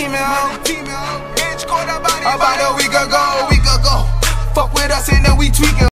team out. About a week ago. Fuck with us and then we tweaking.